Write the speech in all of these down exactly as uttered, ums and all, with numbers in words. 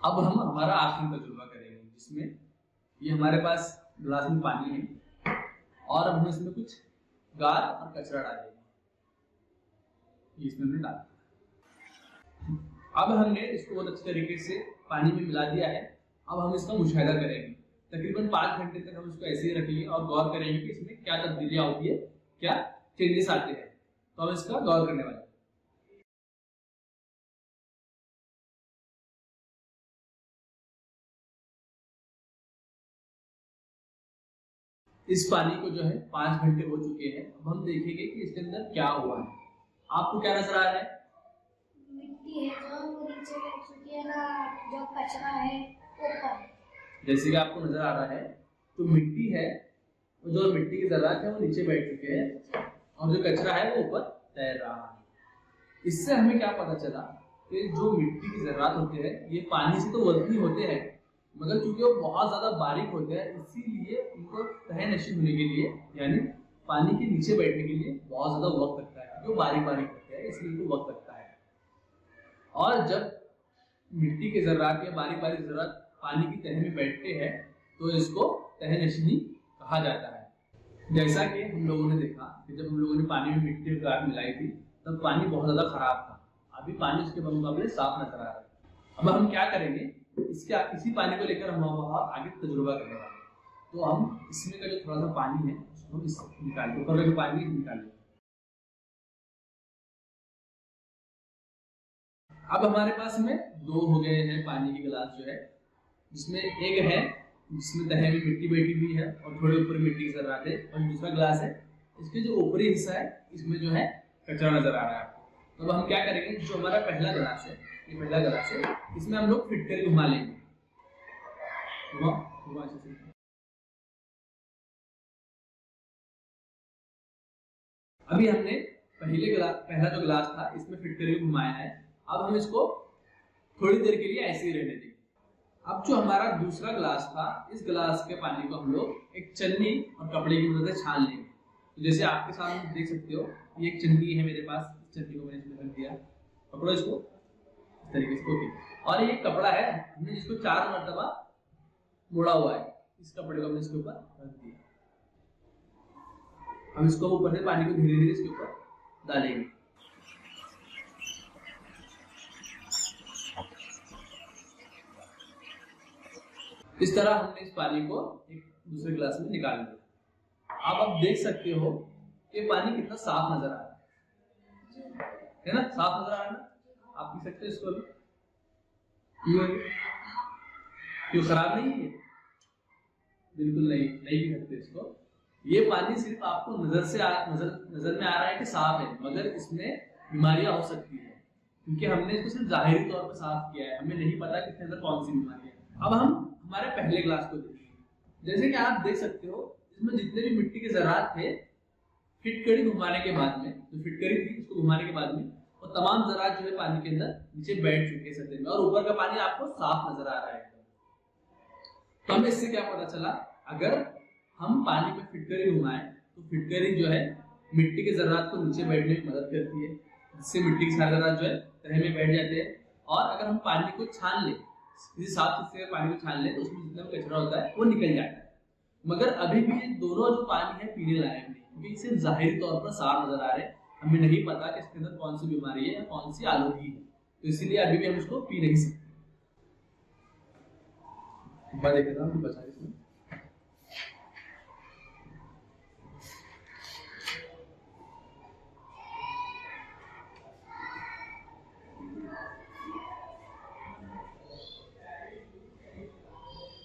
अब हम हमारा आखिरी तजुर्बा करेंगे, जिसमें ये हमारे पास गिलास में पानी है और अब हम इसमें कुछ गार और कचरा डालेंगे। ये इसमें हमने डाल दिया। अब हमने इसको बहुत अच्छे तरीके से पानी में मिला दिया है। अब हम इसका मुशाहिदा करेंगे। तकरीबन पांच घंटे तक हम इसको ऐसे ही रखेंगे और गौर करेंगे कि इसमें क्या तब्दीलियां होती है, क्या चेंजेस आते हैं। तो हम इसका गौर करने वाले हैं। इस पानी को जो है पांच घंटे हो चुके हैं। अब हम देखेंगे कि इसके अंदर क्या हुआ है। आपको क्या नजर आ रहा है? मिट्टी है जो वो नीचे बैठ चुकी है ना, जो कचरा है ऊपर। जैसे कि आपको नजर आ रहा है, तो मिट्टी है, जो मिट्टी के जर्रात है वो नीचे बैठ चुके हैं और जो कचरा है वो ऊपर तैर रहा है। इससे हमें क्या पता चला कि जो मिट्टी के जर्रात होते हैं ये पानी से तो वजनी होते हैं, मगर चूंकि वो बहुत ज्यादा बारीक होते हैं, इसीलिए उनको तह नशीन होने के लिए, यानी पानी के नीचे बैठने के लिए बहुत ज्यादा वक्त लगता है। जो बारीक बारीक होते हैं इसलिए इनको वक्त लगता है। और जब मिट्टी के जर्रात या बारीक बारीक जर्रात पानी की तह में बैठते हैं तो इसको तह नशीनी कहा जाता है। जैसा कि हम लोगों ने देखा कि जब हम लोगों ने पानी में मिट्टी और गार मिलाई थी तब पानी बहुत ज्यादा खराब था। अभी पानी उसके मुकाबले साफ नजर आ रहा है। अब हम क्या करेंगे, इसके इसी पानी को लेकर हम वहां आगे तजुर्बा करने वाले हैं। तो हम इसमें का जो थोड़ा सा पानी है उसको हम इससे निकाल ऊपर का जो पानी निकाल लेंगे। अब हमारे पास में दो हो गए हैं पानी के गिलास जो है, जिसमें एक है जिसमें तह में मिट्टी बैठी हुई है और थोड़े ऊपर मिट्टी की जरूरत है, और दूसरा गिलास है इसके जो ऊपरी हिस्सा है इसमें जो है कचरा नजर आ रहा है आपको। तो अब हम क्या करेंगे, जो हमारा पहला गिलास है, ये पहला गिलास है, इसमें हम लोग फिट कर घुमा लेंगे। घुमा घुमा अच्छे से। अभी हमने पहले गिलास पहला जो गिलास था इसमें फिट करके घुमाया है। अब हम इसको थोड़ी देर के लिए ऐसे ही रहने देंगे। अब जो हमारा दूसरा गिलास था, इस गिलास के पानी को हम लोग एक छन्नी और कपड़े की मदद से छान लेंगे। तो जैसे आपके सामने देख सकते हो, ये एक छन्नी है मेरे पास, इस छन्नी को मैंने इसमें रख दिया। पकड़ो इसको इस तरीके से, ओके। और ये कपड़ा है, हमने जिसको चार मरतबा मोड़ा हुआ है, इस कपड़े को हमने इसके ऊपर रख दिया। हम इसको ऊपर से पानी को धीरे धीरे इसके ऊपर डालेंगे। इस तरह हमने इस पानी को एक दूसरे गिलास में निकाल लिया। आप अब देख सकते हो कि पानी कितना साफ नजर आ रहा है, है ना? साफ नजर आ रहा है ना? आप पी सकते हो इसको। क्यों क्यों खराब नहीं है? बिल्कुल नहीं, नहीं पी सकते इसको। ये पानी सिर्फ आपको नजर से आ, नजर नजर में आ रहा है कि साफ है, मगर इसमें बीमारियां हो सकती है, क्योंकि हमने इसको सिर्फ जाहिरी तौर पर साफ किया है। हमें नहीं पता कि इसके अंदर कौन सी बीमारी है। अब हम हमारे पहले ग्लास को देखिए। जैसे कि आप देख सकते हो, इसमें जितने भी मिट्टी के जरात थे, फिटकड़ी घुमाने के बाद में, जो फिटकड़ी थी उसको घुमाने के बाद में वो तमाम जरात जो है पानी के अंदर नीचे बैठ चुके हैं सतह में, और ऊपर का पानी आपको साफ नजर आ रहा है। तो हमें इससे क्या पता चला, अगर हम पानी में फिटकड़ी घुमाएं तो फिटकड़ी जो है मिट्टी के जरात को नीचे बैठने में मदद करती है, जिससे मिट्टी के सारे जरात जो है तह में बैठ जाते हैं। और अगर हम पानी को छान लें, किसी साफ हिस्से पानी को छान ले, तो उसमें जितना भी कचरा होता है वो निकल जाता है। मगर अभी भी ये दोनों जो पानी है पीने लायक नहीं, क्योंकि इसे जाहिरी तौर पर साफ नजर आ रहे हैं। हमें नहीं पता कि इसके अंदर कौन सी बीमारी है या कौन सी आलूगी है, तो इसीलिए अभी भी हम इसको पी नहीं सकते। देखा था बचा इसमें।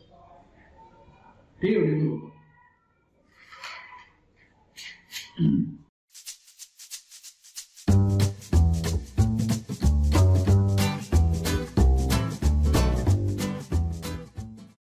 ठीक है।